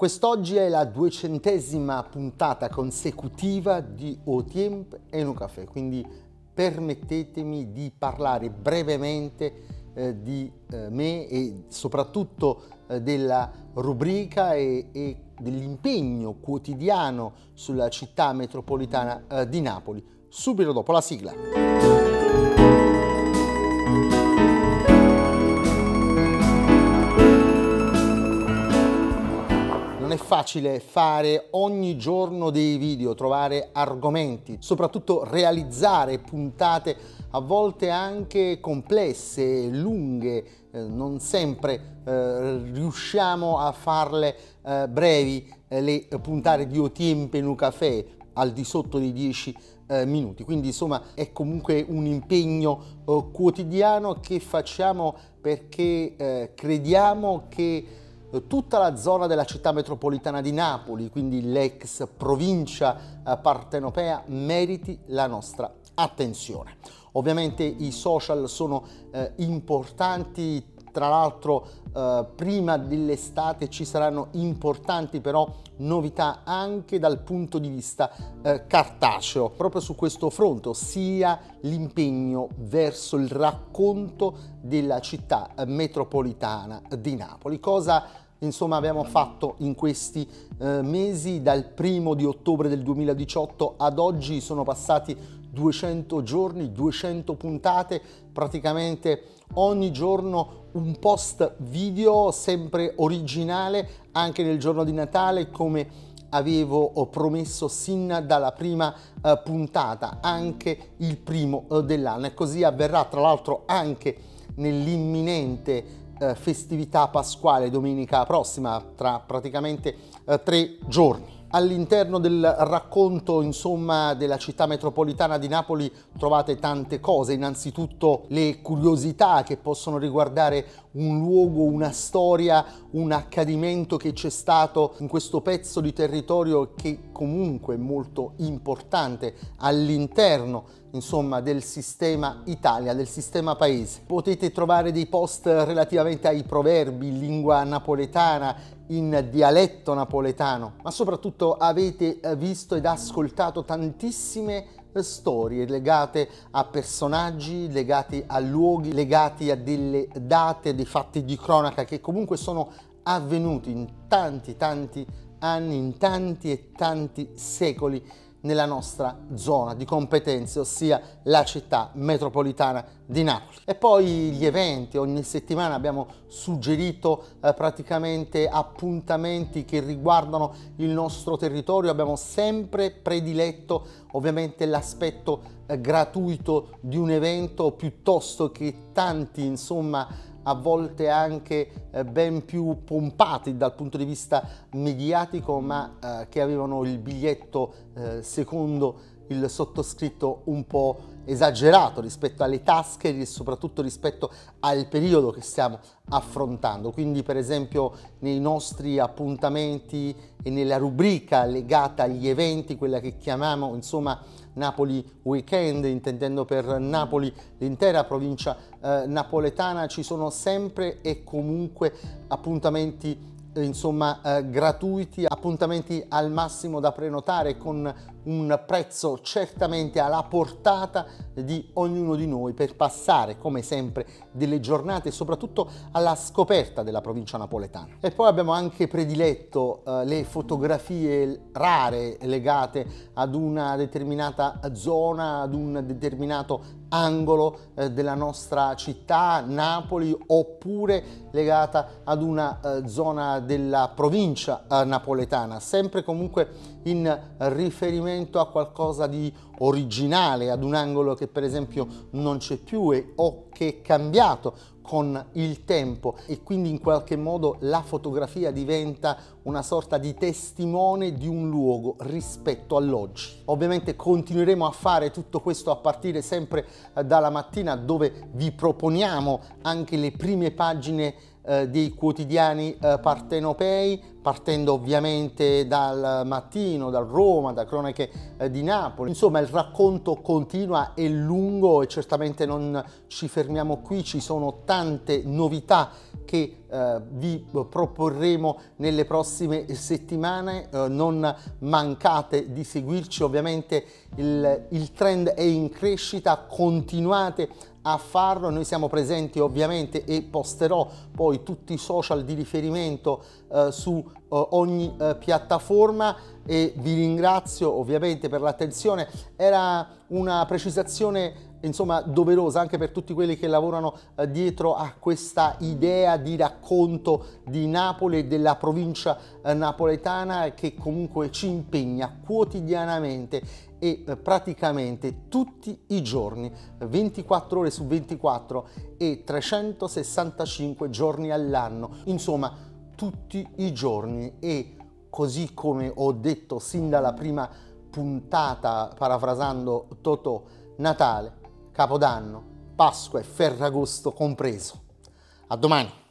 Quest'oggi è la 200ª puntata consecutiva di O Tiempo en un Café, quindi permettetemi di parlare brevemente di me e soprattutto della rubrica e dell'impegno quotidiano sulla città metropolitana di Napoli, subito dopo la sigla. Non è facile fare ogni giorno dei video, trovare argomenti, soprattutto realizzare puntate a volte anche complesse, lunghe, non sempre riusciamo a farle brevi, le puntate di O Tiempo en un Café al di sotto dei 10 minuti, quindi insomma è comunque un impegno quotidiano che facciamo perché crediamo che tutta la zona della città metropolitana di Napoli, quindi l'ex provincia partenopea, meriti la nostra attenzione. Ovviamente i social sono importanti, tra l'altro prima dell'estate ci saranno importanti però novità anche dal punto di vista cartaceo, proprio su questo fronte, ossia l'impegno verso il racconto della città metropolitana di Napoli. Cosa insomma abbiamo fatto in questi mesi? Dal 1° di ottobre del 2018 ad oggi sono passati 200 giorni, 200 puntate, praticamente ogni giorno un post video sempre originale, anche nel giorno di Natale, come avevo promesso sin dalla prima puntata, anche il primo dell'anno, e così avverrà tra l'altro anche nell'imminente festività pasquale domenica prossima, tra praticamente 3 giorni. All'interno del racconto insomma della città metropolitana di Napoli trovate tante cose, innanzitutto le curiosità che possono riguardare un luogo, una storia, un accadimento che c'è stato in questo pezzo di territorio che comunque è molto importante all'interno insomma del sistema Italia, del sistema paese. Potete trovare dei post relativamente ai proverbi in lingua napoletana, in dialetto napoletano, ma soprattutto avete visto ed ascoltato tantissime storie legate a personaggi, legati a luoghi, legati a delle date, dei fatti di cronaca che comunque sono avvenuti in tanti anni, in tanti e tanti secoli nella nostra zona di competenze, ossia la città metropolitana di Napoli. E poi gli eventi, ogni settimana abbiamo suggerito praticamente appuntamenti che riguardano il nostro territorio, abbiamo sempre prediletto ovviamente l'aspetto gratuito di un evento piuttosto che tanti insomma a volte anche ben più pompati dal punto di vista mediatico, ma che avevano il biglietto secondo il sottoscritto un po' esagerato rispetto alle tasche e soprattutto rispetto al periodo che stiamo affrontando. Quindi per esempio nei nostri appuntamenti e nella rubrica legata agli eventi, quella che chiamiamo insomma Napoli Weekend, intendendo per Napoli l'intera provincia napoletana, ci sono sempre e comunque appuntamenti insomma gratuiti, appuntamenti al massimo da prenotare con un prezzo certamente alla portata di ognuno di noi per passare come sempre delle giornate soprattutto alla scoperta della provincia napoletana. E poi abbiamo anche prediletto le fotografie rare legate ad una determinata zona, ad un determinato angolo della nostra città, Napoli, oppure legata ad una zona della provincia napoletana, sempre comunque in riferimento a qualcosa di originale, ad un angolo che per esempio non c'è più o che è cambiato con il tempo, e quindi in qualche modo la fotografia diventa una sorta di testimone di un luogo rispetto all'oggi. Ovviamente continueremo a fare tutto questo a partire sempre dalla mattina, dove vi proponiamo anche le prime pagine dei quotidiani partenopei, partendo ovviamente dal Mattino, dal Roma, da Cronache di Napoli. Insomma, il racconto continua, è lungo e certamente non ci fermiamo qui, ci sono tante novità che vi proporremo nelle prossime settimane. Non mancate di seguirci, ovviamente il trend è in crescita, continuate a farlo, noi siamo presenti ovviamente e posterò poi tutti i social di riferimento su ogni piattaforma, e vi ringrazio ovviamente per l'attenzione. Era una precisazione insomma doverosa anche per tutti quelli che lavorano dietro a questa idea di racconto di Napoli e della provincia napoletana, che comunque ci impegna quotidianamente e praticamente tutti i giorni, 24 ore su 24 e 365 giorni all'anno, insomma tutti i giorni. E così come ho detto sin dalla prima puntata, parafrasando Totò, Natale, Capodanno, Pasqua e Ferragosto compreso. A domani!